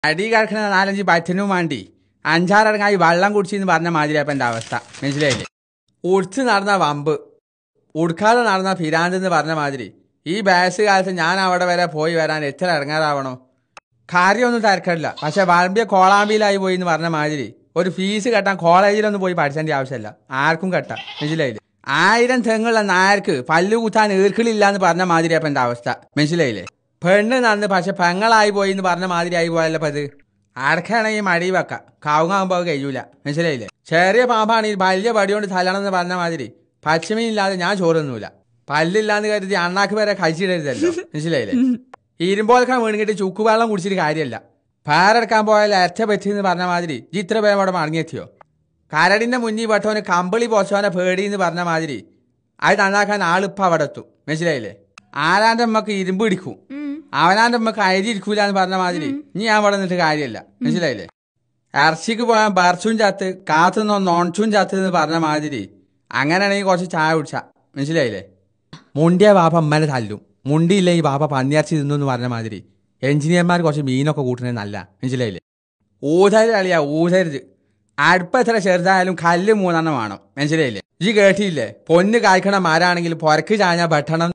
അടി കിടക്കുന്ന 4-5 പറ്റിനും വേണ്ടി 5-6 വെള്ളം കുടിച്ചെന്ന് പറഞ്ഞ മാതിരി അപ്പം എൻ്റെ അവസ്ഥ മനസ്സിലായില്ലേ. ഉടുത്ത് നടന്ന വമ്പ്, ഉടുക്കാതെ നടന്ന ഫിരാന്തെന്ന് പറഞ്ഞ മാതിരി ഈ ബാസ് കാലത്ത് ഞാൻ അവിടെ വരെ പോയി വരാൻ എത്ര ഇറങ്ങാറാവണോ. കാര്യമൊന്നും തിരക്കില്ല, പക്ഷെ വളമ്പിയ കോളാമ്പിയിലായി പോയി എന്ന് പറഞ്ഞ മാതിരി ഒരു ഫീസ് കെട്ടാൻ കോളേജിലൊന്നും പോയി പഠിച്ചേണ്ട ആവശ്യമില്ല, ആർക്കും കെട്ടാം മനസ്സിലായില്ലേ. 1000 തെങ്ങുള്ള നായർക്ക് പല്ലു കുത്താൻ ഈർക്കിളില്ല എന്ന് പറഞ്ഞ മാതിരി അപ്പം എൻ്റെ അവസ്ഥ മനസ്സിലായില്ലേ. പെണ്ണ് നടന്ന് പക്ഷെ പെങ്ങളായി പോയി എന്ന് പറഞ്ഞ മാതിരി ആയി പോയല്ലോ അപ്പം അത്. അടക്കാണെങ്കിൽ മടി വെക്കാം, കാവുങ്ങാകുമ്പോൾ കഴിയൂല മനസ്സിലായില്ലേ. ചെറിയ പാമ്പാണെങ്കിൽ വലിയ പടികൊണ്ട് തല്ലണമെന്ന് പറഞ്ഞ മാതിരി പച്ചമീനില്ലാതെ ഞാൻ ചോറൊന്നുമില്ല. പല്ലില്ലാന്ന് കരുതി അണ്ണാക്ക് വരെ കഴിച്ചിടരുതല്ലോ മനസ്സിലായില്ലേ. ഇരുമ്പോലക്കാൻ വീണിട്ട് ചുക്കുവെള്ളം കുടിച്ചിട്ട് കാര്യമല്ല. പാരെടുക്കാൻ പോയാൽ അറ്റ പറ്റിയെന്ന് പറഞ്ഞ മാതിരി ഇത്ര പേരും അവിടെ മടങ്ങിയെത്തിയോ. കരടിന്റെ മുന്നിൽ പെട്ടവന് കമ്പിളി പോച്ചവനെ പേടി എന്ന് പറഞ്ഞ മാതിരി അത് നന്നാക്കാൻ ആളിപ്പം അവിടെ എത്തും മനസ്സിലായില്ലേ. ആരാന്റെ അമ്മക്ക് ഇരുമ്പ് ഇടിക്കും, അവനാന്റെ അമ്മക്ക് അരി ഇരിക്കൂല എന്ന് പറഞ്ഞ മാതിരി ഇനി ഞാൻ അവിടെ നിന്നിട്ട് കാര്യമല്ല മനസ്സിലായില്ലേ. ഇറച്ചിക്ക് പോയാൽ ബർച്ചും ചത്ത് കാത്തുനിന്നോ നോൺച്ചും ചത്ത് എന്ന് പറഞ്ഞ മാതിരി അങ്ങനെയാണെങ്കിൽ കുറച്ച് ചായ കുടിച്ചാ മനസ്സിലായില്ലേ. മുണ്ടിയ ബാപ്പ അമ്മനെ തല്ലും, മുണ്ടിയില്ല ഈ ബാപ്പ പന്നിയറച്ചി തിന്നു എന്ന് പറഞ്ഞ മാതിരി എഞ്ചിനീയർമാർ കുറച്ച് മീനൊക്കെ കൂട്ടുന്നത് നല്ല മനസ്സിലായില്ലേ. ഊതരുത് അളിയാ ഊതരുത്. അടുപ്പ് എത്ര ചെറുതായാലും കല്ല് 3 വേണം മനസ്സിലായില്ലേ. ഈ കേട്ടിയില്ലേ, പൊന്ന് കായ്ക്കണ മരാണെങ്കിൽ പുറക്ക് ചാഞ്ഞാൽ വെട്ടണം.